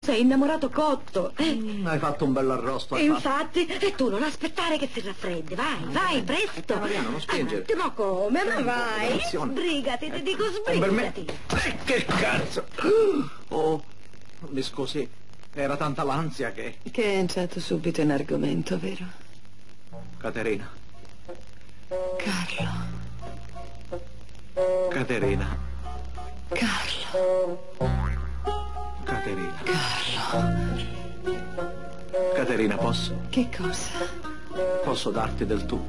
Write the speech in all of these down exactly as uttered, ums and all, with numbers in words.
Sei innamorato cotto. Eh. Mm, hai fatto un bell'arrosto. Infatti, e tu non aspettare che si raffreddi. Vai, ah, vai, presto. Mariano, non spingere. Ah, ma come? Ma vai. Sbrigati, ti dico sbrigati. Eh, che cazzo. Oh, mi scusi. Era tanta l'ansia che... Che è entrato subito in argomento, vero? Caterina. Carlo. Caterina. Carlo. Caterina. Carlo. Caterina, posso? Che cosa? Posso darti del tu?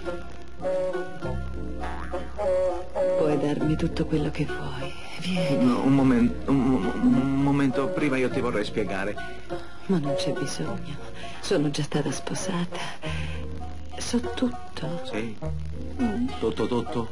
Puoi darmi tutto quello che vuoi. Vieni. No, un momento, un, un momento, prima io ti vorrei spiegare. Ma non c'è bisogno. Sono già stata sposata. So tutto. Sì? Tutto, tutto?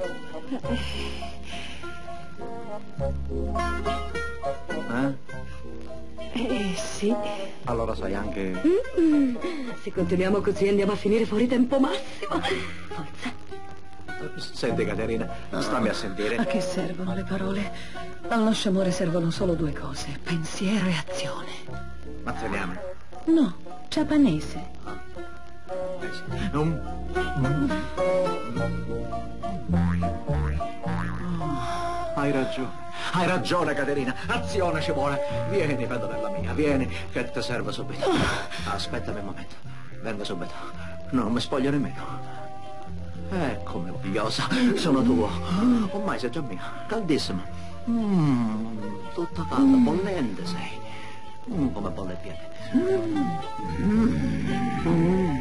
Eh? Eh sì. Allora sai anche... Mm-mm. Se continuiamo così andiamo a finire fuori tempo massimo. Forza. Senti Caterina, stammi a sentire. A che servono le parole? Al nostro amore servono solo due cose: pensiero e azione. Mazzoniamo. No, giapponese. Eh sì. Um. Oh, hai ragione. Hai ragione, Caterina. Azione ci vuole. Vieni, pedalella mia, vieni, che ti serve subito. Aspettami un momento. Vengo subito. Non mi spoglio nemmeno. Eccomi, odiosa. Sono tuo. Ormai sei già mia. Caldissima. Mm, tutta calda, bollente sei. Mm, come bolle il piede. Mm. Mm.